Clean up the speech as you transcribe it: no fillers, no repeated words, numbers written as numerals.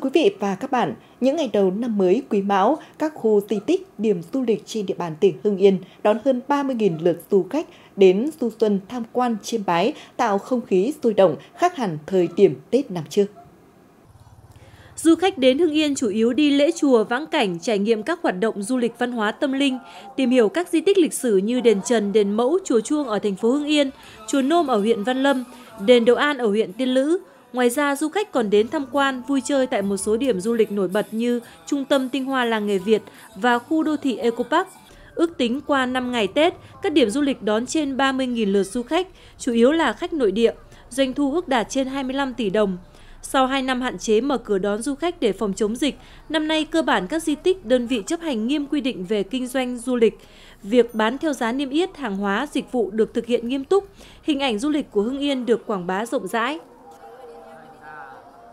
quý vị và các bạn, những ngày đầu năm mới Quý Mão, các khu di tích, điểm du lịch trên địa bàn tỉnh Hưng Yên đón hơn 30.000 lượt du khách đến du xuân tham quan chiêm bái, tạo không khí sôi động khác hẳn thời điểm Tết năm trước. Du khách đến Hưng Yên chủ yếu đi lễ chùa, vãng cảnh, trải nghiệm các hoạt động du lịch văn hóa tâm linh, tìm hiểu các di tích lịch sử như đền Trần, đền Mẫu, chùa Chuông ở thành phố Hưng Yên, chùa Nôm ở huyện Văn Lâm, đền Đầu An ở huyện Tiên Lữ. Ngoài ra, du khách còn đến tham quan, vui chơi tại một số điểm du lịch nổi bật như Trung tâm Tinh hoa làng nghề Việt và khu đô thị Eco Park. Ước tính qua 5 ngày Tết, các điểm du lịch đón trên 30.000 lượt du khách, chủ yếu là khách nội địa, doanh thu ước đạt trên 25 tỷ đồng. Sau 2 năm hạn chế mở cửa đón du khách để phòng chống dịch, năm nay cơ bản các di tích, đơn vị chấp hành nghiêm quy định về kinh doanh du lịch. Việc bán theo giá niêm yết hàng hóa, dịch vụ được thực hiện nghiêm túc, hình ảnh du lịch của Hưng Yên được quảng bá rộng rãi.